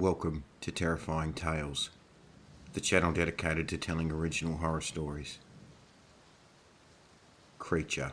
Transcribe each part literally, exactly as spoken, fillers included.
Welcome to Terrifying Tales, the channel dedicated to telling original horror stories. Creature.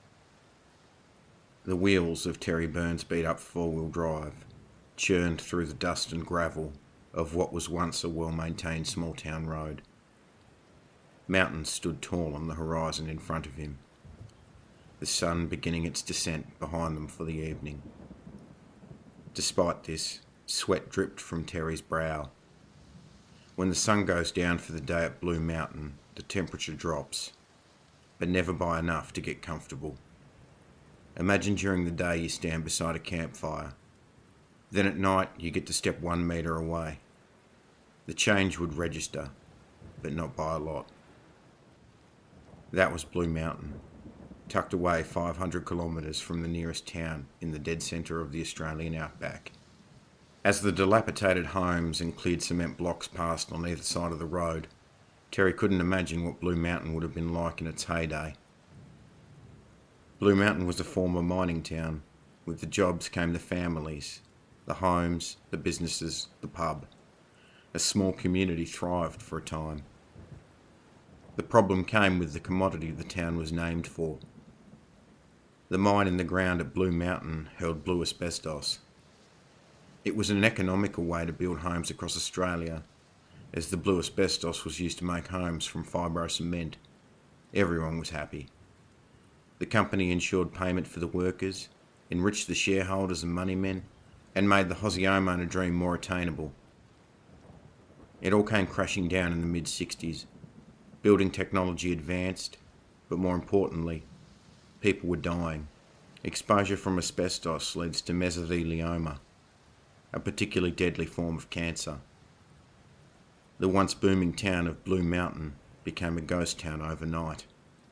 The wheels of Terry Burns' beat-up four-wheel drive churned through the dust and gravel of what was once a well-maintained small-town road. Mountains stood tall on the horizon in front of him, the sun beginning its descent behind them for the evening. Despite this, sweat dripped from Terry's brow. When the sun goes down for the day at Blue Mountain, the temperature drops, but never by enough to get comfortable. Imagine during the day you stand beside a campfire. Then at night you get to step one metre away. The change would register, but not by a lot. That was Blue Mountain, tucked away five hundred kilometres from the nearest town in the dead centre of the Australian outback. As the dilapidated homes and cleared cement blocks passed on either side of the road, Terry couldn't imagine what Blue Mountain would have been like in its heyday. Blue Mountain was a former mining town. With the jobs came the families, the homes, the businesses, the pub. A small community thrived for a time. The problem came with the commodity the town was named for. The mine in the ground at Blue Mountain held blue asbestos. It was an economical way to build homes across Australia, as the blue asbestos was used to make homes from fibro cement. Everyone was happy. The company ensured payment for the workers, enriched the shareholders and moneymen, and made the Aussie homeowner dream more attainable. It all came crashing down in the mid-sixties. Building technology advanced, but more importantly, people were dying. Exposure from asbestos leads to mesothelioma, a particularly deadly form of cancer. The once booming town of Blue Mountain became a ghost town overnight.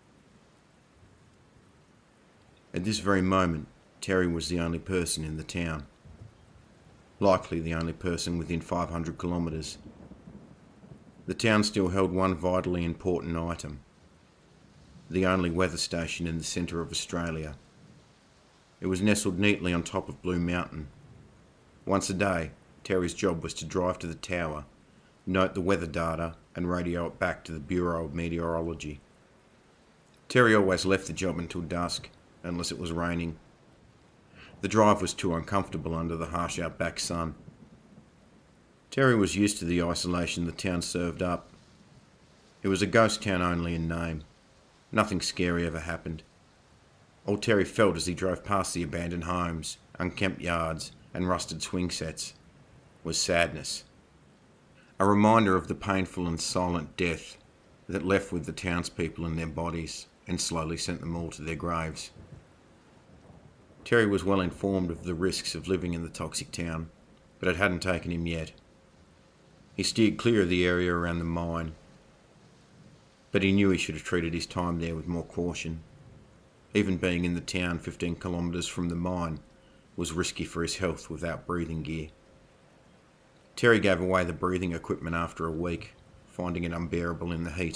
At this very moment, Terry was the only person in the town. Likely the only person within five hundred kilometres. The town still held one vitally important item. The only weather station in the centre of Australia. It was nestled neatly on top of Blue Mountain. Once a day, Terry's job was to drive to the tower, note the weather data and radio it back to the Bureau of Meteorology. Terry always left the job until dusk, unless it was raining. The drive was too uncomfortable under the harsh outback sun. Terry was used to the isolation the town served up. It was a ghost town only in name. Nothing scary ever happened. All Terry felt as he drove past the abandoned homes, unkempt yards, and rusted swing sets was sadness. A reminder of the painful and silent death that left with the townspeople in their bodies and slowly sent them all to their graves. Terry was well informed of the risks of living in the toxic town, but it hadn't taken him yet. He steered clear of the area around the mine, but he knew he should have treated his time there with more caution. Even being in the town fifteen kilometres from the mine was risky for his health without breathing gear. Terry gave away the breathing equipment after a week, finding it unbearable in the heat.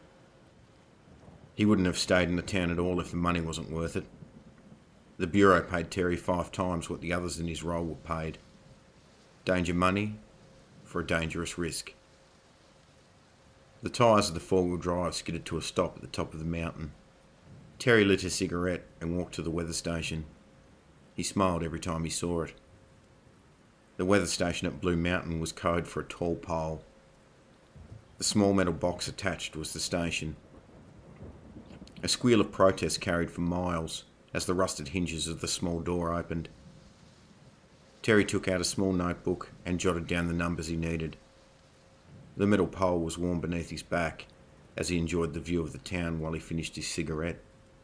He wouldn't have stayed in the town at all if the money wasn't worth it. The Bureau paid Terry five times what the others in his role were paid. Danger money for a dangerous risk. The tyres of the four-wheel drive skidded to a stop at the top of the mountain. Terry lit a cigarette and walked to the weather station. He smiled every time he saw it. The weather station at Blue Mountain was code for a tall pole. The small metal box attached was the station. A squeal of protest carried for miles as the rusted hinges of the small door opened. Terry took out a small notebook and jotted down the numbers he needed. The metal pole was warm beneath his back as he enjoyed the view of the town while he finished his cigarette.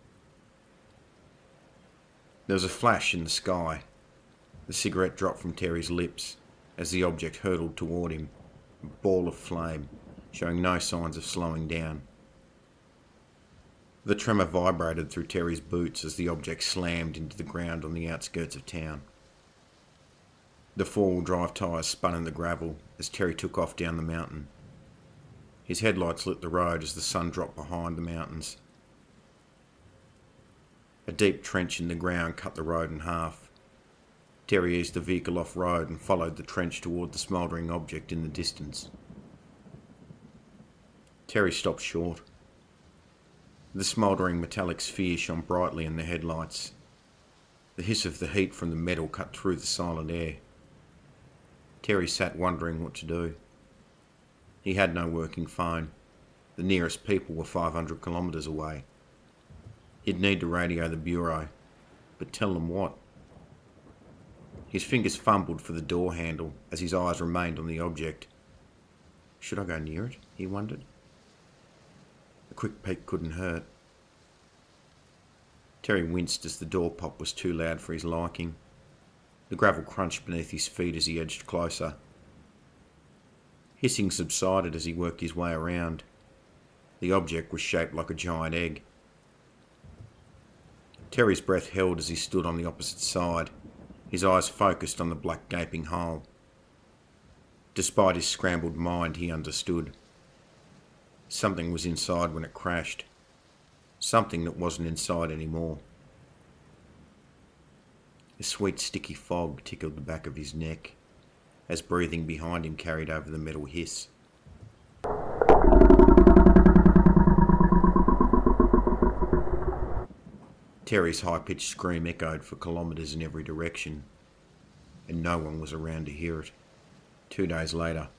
There was a flash in the sky. The cigarette dropped from Terry's lips as the object hurtled toward him, a ball of flame, showing no signs of slowing down. The tremor vibrated through Terry's boots as the object slammed into the ground on the outskirts of town. The four-wheel drive tyres spun in the gravel as Terry took off down the mountain. His headlights lit the road as the sun dropped behind the mountains. A deep trench in the ground cut the road in half. Terry eased the vehicle off-road and followed the trench toward the smouldering object in the distance. Terry stopped short. The smouldering metallic sphere shone brightly in the headlights. The hiss of the heat from the metal cut through the silent air. Terry sat wondering what to do. He had no working phone. The nearest people were five hundred kilometres away. He'd need to radio the bureau, but tell them what? His fingers fumbled for the door handle as his eyes remained on the object. Should I go near it? He wondered. A quick peek couldn't hurt. Terry winced as the door pop was too loud for his liking. The gravel crunched beneath his feet as he edged closer. Hissing subsided as he worked his way around. The object was shaped like a giant egg. Terry's breath held as he stood on the opposite side, his eyes focused on the black gaping hole. Despite his scrambled mind, he understood. Something was inside when it crashed. Something that wasn't inside anymore. A sweet sticky fog tickled the back of his neck as breathing behind him carried over the metal hiss. Terry's high-pitched scream echoed for kilometres in every direction, and no one was around to hear it. Two days later,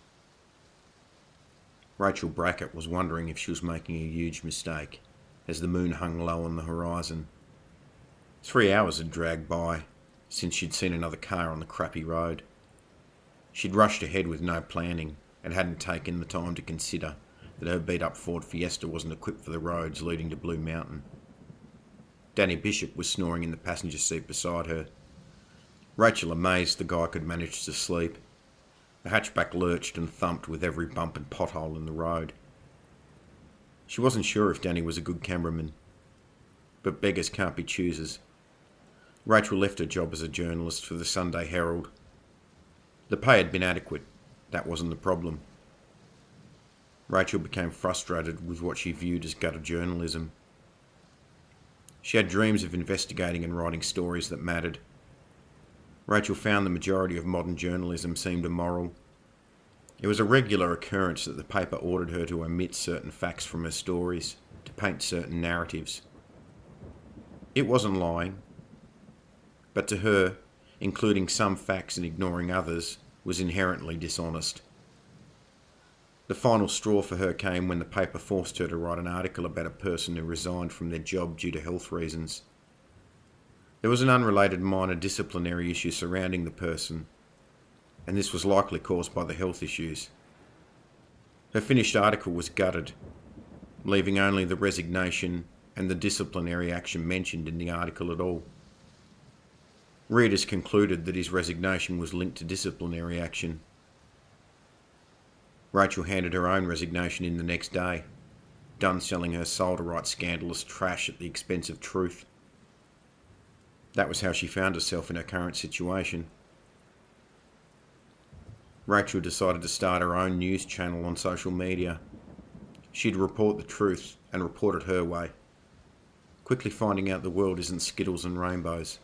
Rachel Brackett was wondering if she was making a huge mistake as the moon hung low on the horizon. Three hours had dragged by since she'd seen another car on the crappy road. She'd rushed ahead with no planning and hadn't taken the time to consider that her beat-up Ford Fiesta wasn't equipped for the roads leading to Blue Mountain. Danny Bishop was snoring in the passenger seat beside her. Rachel amazed the guy could manage to sleep. The hatchback lurched and thumped with every bump and pothole in the road. She wasn't sure if Danny was a good cameraman, but beggars can't be choosers. Rachel left her job as a journalist for the Sunday Herald. The pay had been adequate. That wasn't the problem. Rachel became frustrated with what she viewed as gutter journalism. She had dreams of investigating and writing stories that mattered. Rachel found the majority of modern journalism seemed immoral. It was a regular occurrence that the paper ordered her to omit certain facts from her stories, to paint certain narratives. It wasn't lying, but to her, including some facts and ignoring others, was inherently dishonest. The final straw for her came when the paper forced her to write an article about a person who resigned from their job due to health reasons. There was an unrelated minor disciplinary issue surrounding the person, and this was likely caused by the health issues. Her finished article was gutted, leaving only the resignation and the disciplinary action mentioned in the article at all. Readers concluded that his resignation was linked to disciplinary action. Rachel handed her own resignation in the next day, done selling her soul to write scandalous trash at the expense of truth. That was how she found herself in her current situation. Rachel decided to start her own news channel on social media. She'd report the truth and report it her way, quickly finding out the world isn't skittles and rainbows.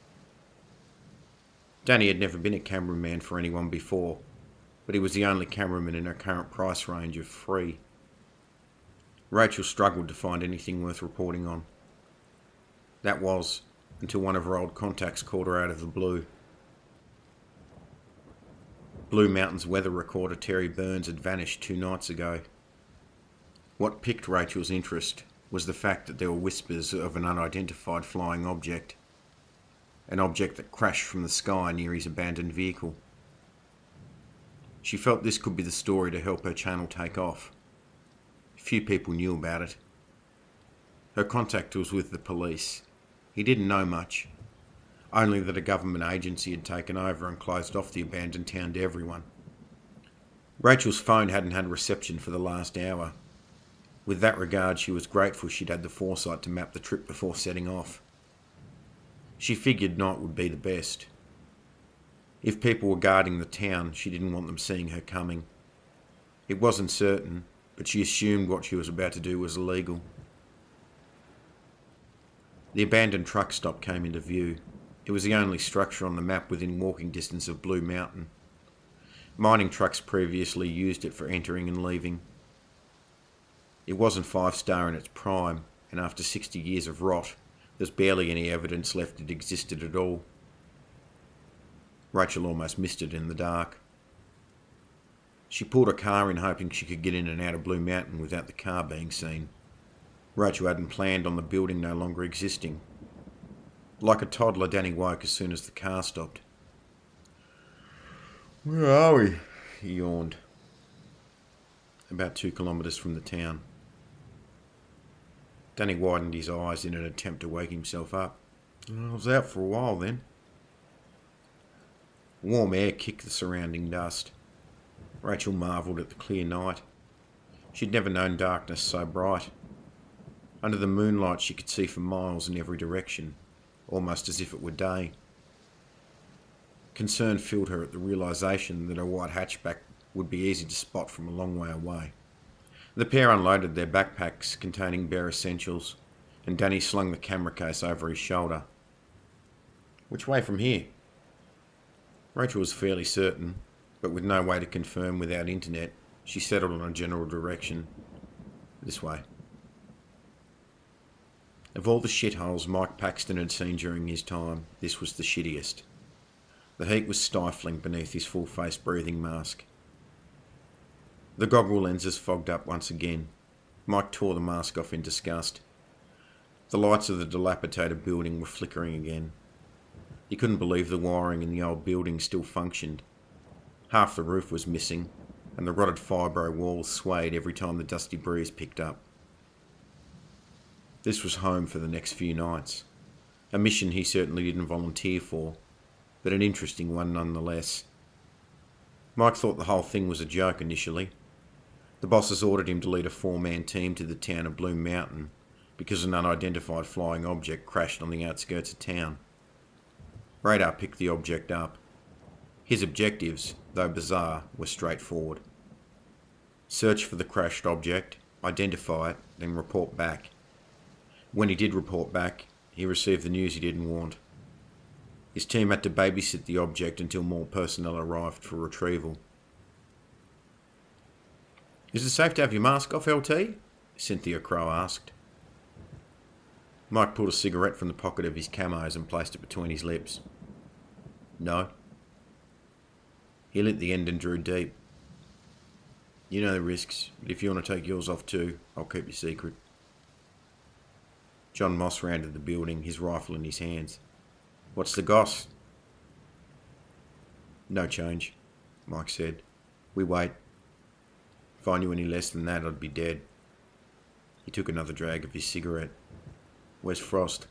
Danny had never been a cameraman for anyone before, but he was the only cameraman in her current price range of free. Rachel struggled to find anything worth reporting on. That was, until one of her old contacts called her out of the blue. Blue Mountain's weather recorder Terry Burns had vanished two nights ago. What piqued Rachel's interest was the fact that there were whispers of an unidentified flying object, an object that crashed from the sky near his abandoned vehicle. She felt this could be the story to help her channel take off. Few people knew about it. Her contact was with the police. He didn't know much, only that a government agency had taken over and closed off the abandoned town to everyone. Rachel's phone hadn't had reception for the last hour. With that regard, she was grateful she'd had the foresight to map the trip before setting off. She figured night would be the best. If people were guarding the town, she didn't want them seeing her coming. It wasn't certain, but she assumed what she was about to do was illegal. The abandoned truck stop came into view. It was the only structure on the map within walking distance of Blue Mountain. Mining trucks previously used it for entering and leaving. It wasn't five-star in its prime, and after sixty years of rot, there's barely any evidence left it existed at all. Rachel almost missed it in the dark. She pulled her car in hoping she could get in and out of Blue Mountain without the car being seen. Rachel hadn't planned on the building no longer existing. Like a toddler, Danny woke as soon as the car stopped. "Where are we?" he yawned. About two kilometres from the town. Danny widened his eyes in an attempt to wake himself up. "I was out for a while then." Warm air kicked the surrounding dust. Rachel marvelled at the clear night. She'd never known darkness so bright. Under the moonlight she could see for miles in every direction, almost as if it were day. Concern filled her at the realisation that a white hatchback would be easy to spot from a long way away. The pair unloaded their backpacks containing bare essentials, and Danny slung the camera case over his shoulder. "Which way from here?" Rachel was fairly certain, but with no way to confirm without internet, she settled on a general direction. This way. Of all the shitholes Mike Paxton had seen during his time, this was the shittiest. The heat was stifling beneath his full-face breathing mask. The goggle lenses fogged up once again. Mike tore the mask off in disgust. The lights of the dilapidated building were flickering again. He couldn't believe the wiring in the old building still functioned. Half the roof was missing, and the rotted fibro walls swayed every time the dusty breeze picked up. This was home for the next few nights. A mission he certainly didn't volunteer for, but an interesting one nonetheless. Mike thought the whole thing was a joke initially. The bosses ordered him to lead a four-man team to the town of Blue Mountain because an unidentified flying object crashed on the outskirts of town. Radar picked the object up. His objectives, though bizarre, were straightforward. Search for the crashed object, identify it, then report back. When he did report back, he received the news he didn't want. His team had to babysit the object until more personnel arrived for retrieval. "Is it safe to have your mask off, L T?" Cynthia Crowe asked. Mike pulled a cigarette from the pocket of his camos and placed it between his lips. "No." He lit the end and drew deep. "You know the risks, but if you want to take yours off too, I'll keep your secret." John Moss rounded the building, his rifle in his hands. "What's the goss?" "No change," Mike said. "We wait. If I knew any less than that, I'd be dead." He took another drag of his cigarette. "Where's Frost?"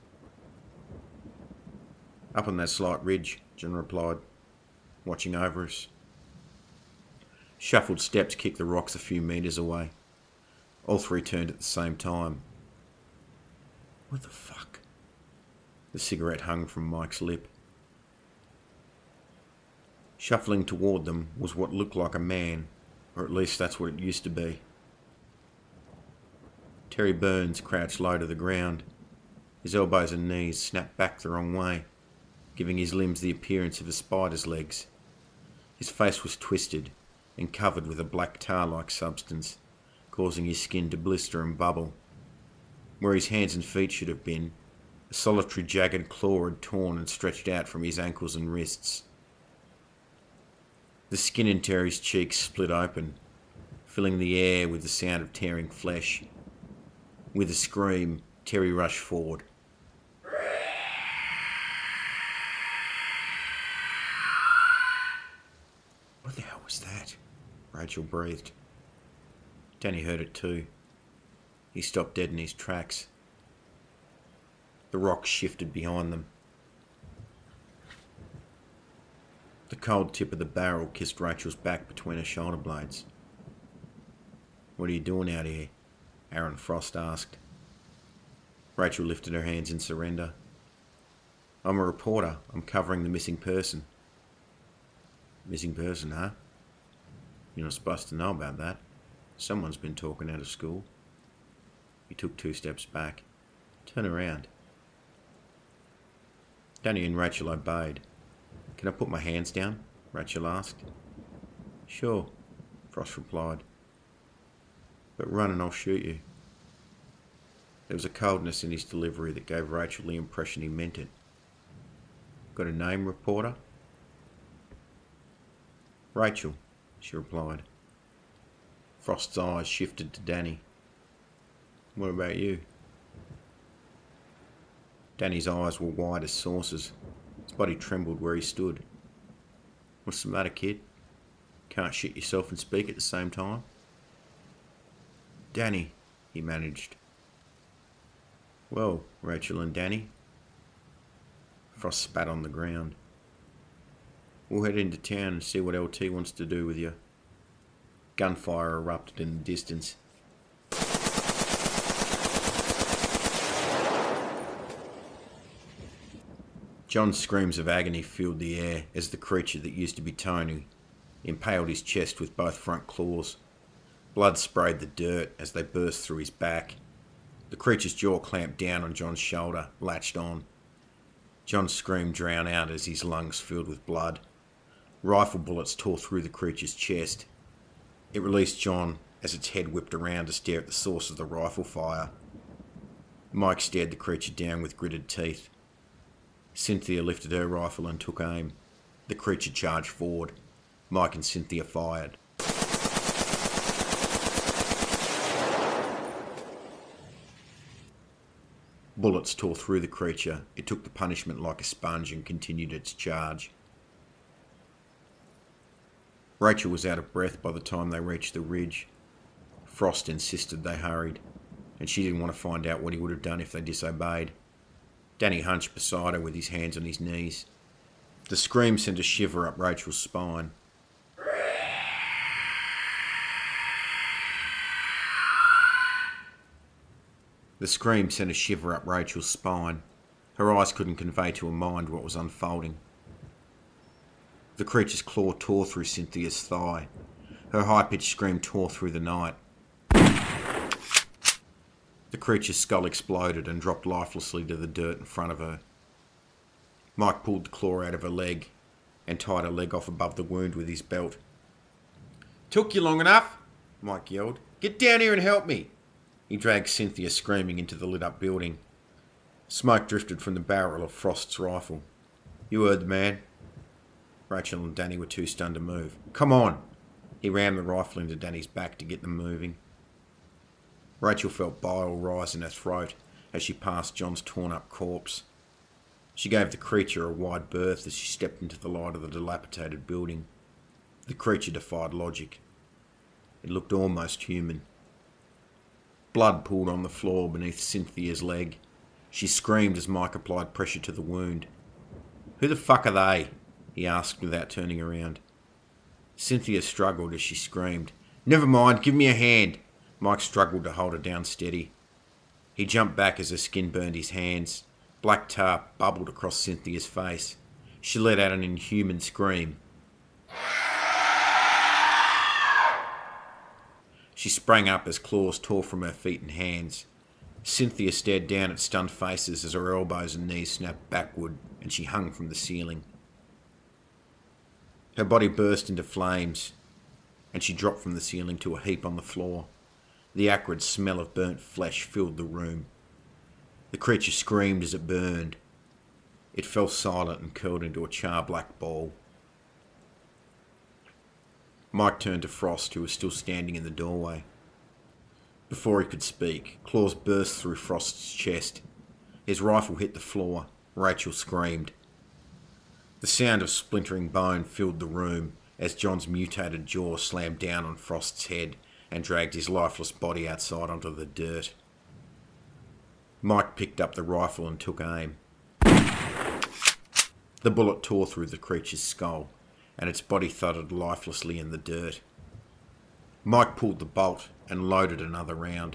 "Up on that slight ridge," John replied, "watching over us." Shuffled steps kicked the rocks a few metres away. All three turned at the same time. "What the fuck?" The cigarette hung from Mike's lip. Shuffling toward them was what looked like a man, or at least that's what it used to be. Terry Burns crouched low to the ground. His elbows and knees snapped back the wrong way, giving his limbs the appearance of a spider's legs. His face was twisted and covered with a black tar-like substance, causing his skin to blister and bubble. Where his hands and feet should have been, a solitary jagged claw had torn and stretched out from his ankles and wrists. The skin in Terry's cheeks split open, filling the air with the sound of tearing flesh. With a scream, Terry rushed forward. "What the hell was that?" Rachel breathed. Danny heard it too. He stopped dead in his tracks. The rocks shifted behind them. The cold tip of the barrel kissed Rachel's back between her shoulder blades. "What are you doing out here?" Aaron Frost asked. Rachel lifted her hands in surrender. "I'm a reporter. I'm covering the missing person." "Missing person, huh? You're not supposed to know about that. Someone's been talking out of school." He took two steps back. "Turn around." Danny and Rachel obeyed. "Can I put my hands down?" Rachel asked. "Sure," Frost replied. "But run and I'll shoot you." There was a coldness in his delivery that gave Rachel the impression he meant it. "Got a name, reporter?" "Rachel," she replied. Frost's eyes shifted to Danny. "What about you?" Danny's eyes were wide as saucers. His body trembled where he stood. "What's the matter, kid? Can't shit yourself and speak at the same time?" "Danny," he managed. "Well, Rachel and Danny." Frost spat on the ground. "We'll head into town and see what L T wants to do with you." Gunfire erupted in the distance. John's screams of agony filled the air as the creature that used to be Tony impaled his chest with both front claws. Blood sprayed the dirt as they burst through his back. The creature's jaw clamped down on John's shoulder, latched on. John's scream drowned out as his lungs filled with blood. Rifle bullets tore through the creature's chest. It released John as its head whipped around to stare at the source of the rifle fire. Mike stared the creature down with gritted teeth. Cynthia lifted her rifle and took aim. The creature charged forward. Mike and Cynthia fired. Bullets tore through the creature. It took the punishment like a sponge and continued its charge. Rachel was out of breath by the time they reached the ridge. Frost insisted they hurried, and she didn't want to find out what he would have done if they disobeyed. Danny hunched beside her with his hands on his knees. The scream sent a shiver up Rachel's spine. The scream sent a shiver up Rachel's spine. Her eyes couldn't convey to her mind what was unfolding. The creature's claw tore through Cynthia's thigh. Her high-pitched scream tore through the night. The creature's skull exploded and dropped lifelessly to the dirt in front of her. Mike pulled the claw out of her leg and tied her leg off above the wound with his belt. "Took you long enough," Mike yelled. "Get down here and help me." He dragged Cynthia screaming into the lit-up building. Smoke drifted from the barrel of Frost's rifle. "You heard the man." Rachel and Danny were too stunned to move. "Come on!" He rammed the rifle into Danny's back to get them moving. Rachel felt bile rise in her throat as she passed John's torn-up corpse. She gave the creature a wide berth as she stepped into the light of the dilapidated building. The creature defied logic. It looked almost human. Blood pooled on the floor beneath Cynthia's leg. She screamed as Mike applied pressure to the wound. "Who the fuck are they?" he asked without turning around. Cynthia struggled as she screamed. "Never mind, give me a hand." Mike struggled to hold her down steady. He jumped back as her skin burned his hands. Black tar bubbled across Cynthia's face. She let out an inhuman scream. She sprang up as claws tore from her feet and hands. Cynthia stared down at stunned faces as her elbows and knees snapped backward and she hung from the ceiling. Her body burst into flames and she dropped from the ceiling to a heap on the floor. The acrid smell of burnt flesh filled the room. The creature screamed as it burned. It fell silent and curled into a char-black ball. Mike turned to Frost, who was still standing in the doorway. Before he could speak, claws burst through Frost's chest. His rifle hit the floor. Rachel screamed. The sound of splintering bone filled the room as John's mutated jaw slammed down on Frost's head and dragged his lifeless body outside onto the dirt. Mike picked up the rifle and took aim. The bullet tore through the creature's skull, and its body thudded lifelessly in the dirt. Mike pulled the bolt and loaded another round.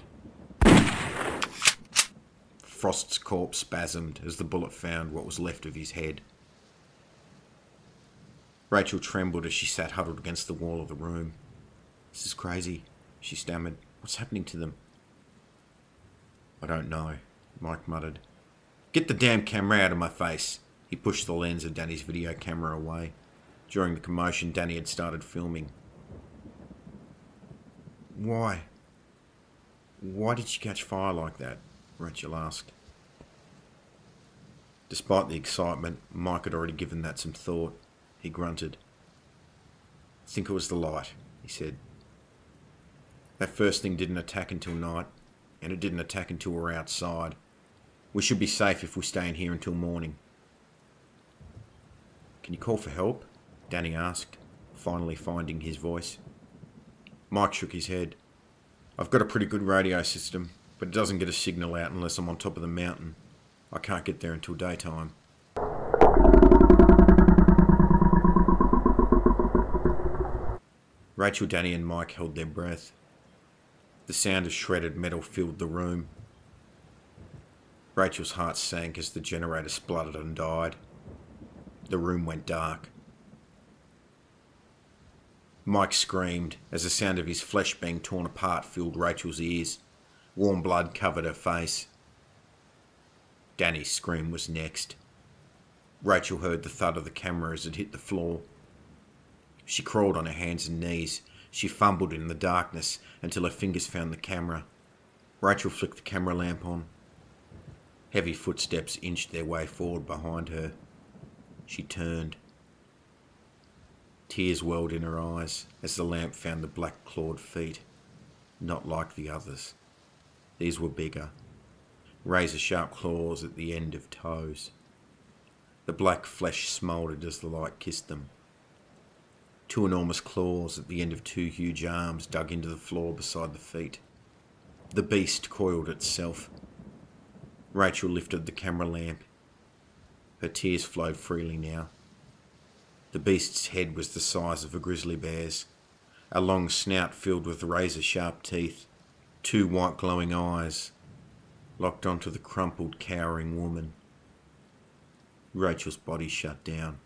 Frost's corpse spasmed as the bullet found what was left of his head. Rachel trembled as she sat huddled against the wall of the room. "This is crazy," she stammered. "What's happening to them?" "I don't know," Mike muttered. "Get the damn camera out of my face," He pushed the lens of Danny's video camera away. During the commotion, Danny had started filming. Why? Why did she catch fire like that? Rachel asked. Despite the excitement, Mike had already given that some thought. He grunted. I think it was the light, he said. That first thing didn't attack until night, and it didn't attack until we're outside. We should be safe if we stay in here until morning. Can you call for help? Danny asked, finally finding his voice. Mike shook his head. I've got a pretty good radio system, but it doesn't get a signal out unless I'm on top of the mountain. I can't get there until daytime. Rachel, Danny and Mike held their breath. The sound of shredded metal filled the room. Rachel's heart sank as the generator spluttered and died. The room went dark. Mike screamed as the sound of his flesh being torn apart filled Rachel's ears. Warm blood covered her face. Danny's scream was next. Rachel heard the thud of the camera as it hit the floor. She crawled on her hands and knees. She fumbled in the darkness until her fingers found the camera. Rachel flicked the camera lamp on. Heavy footsteps inched their way forward behind her. She turned. Tears welled in her eyes as the lamp found the black clawed feet. Not like the others. These were bigger. Razor-sharp claws at the end of toes. The black flesh smouldered as the light kissed them. Two enormous claws at the end of two huge arms dug into the floor beside the feet. The beast coiled itself. Rachel lifted the camera lamp. Her tears flowed freely now. The beast's head was the size of a grizzly bear's, a long snout filled with razor-sharp teeth, two white glowing eyes, locked onto the crumpled, cowering woman. Rachel's body shut down.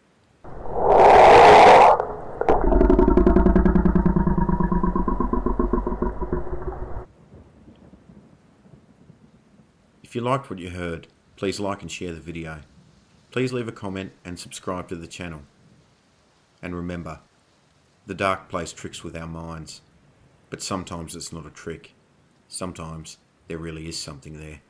If you liked what you heard, please like and share the video. Please leave a comment and subscribe to the channel. And remember, the dark plays tricks with our minds, but sometimes it's not a trick. Sometimes there really is something there.